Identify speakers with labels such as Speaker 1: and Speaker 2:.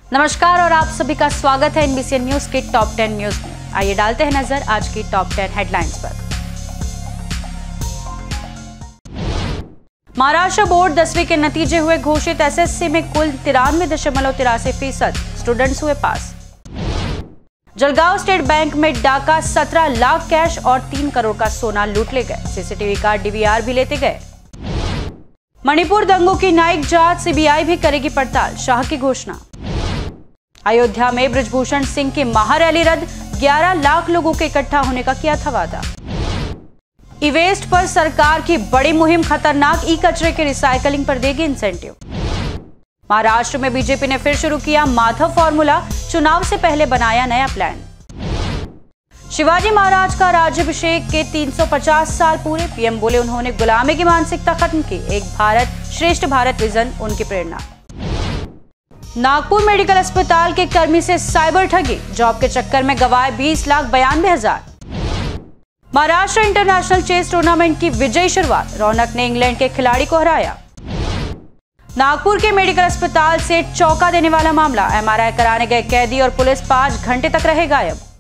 Speaker 1: नमस्कार और आप सभी का स्वागत है एनबीसी न्यूज के टॉप 10 न्यूज में। आइए डालते हैं नजर आज की टॉप 10 हेडलाइंस पर। महाराष्ट्र बोर्ड 10वीं के नतीजे हुए घोषित। एसएससी में कुल 93.83% स्टूडेंट्स हुए पास। जलगांव स्टेट बैंक में डाका, 17 लाख कैश और 3 करोड़ का सोना लूट ले गए। सीसीटीवी का डीवीआर भी लेते गए। मणिपुर दंगों की न्यायिक जांच, सीबीआई भी करेगी पड़ताल, शाह की घोषणा। अयोध्या में बृजभूषण सिंह की महारैली रद्द, 11 लाख लोगों के इकट्ठा होने का किया था वादा। ई वेस्ट पर सरकार की बड़ी मुहिम, खतरनाक ई कचरे के रिसाइकलिंग पर देगी इंसेंटिव। महाराष्ट्र में बीजेपी ने फिर शुरू किया माधव फॉर्मूला, चुनाव से पहले बनाया नया प्लान। शिवाजी महाराज का राज्याभिषेक के 350 साल पूरे, पीएम बोले उन्होंने गुलामी की मानसिकता खत्म की, एक भारत श्रेष्ठ भारत विजन उनकी प्रेरणा। नागपुर मेडिकल अस्पताल के कर्मी से साइबर ठगी, जॉब के चक्कर में गवाए 20,92,000। महाराष्ट्र इंटरनेशनल चेस टूर्नामेंट की विजयी शुरुआत, रौनक ने इंग्लैंड के खिलाड़ी को हराया। नागपुर के मेडिकल अस्पताल से चौंका देने वाला मामला, एमआरआई कराने गए कैदी और पुलिस 5 घंटे तक रहे गायब।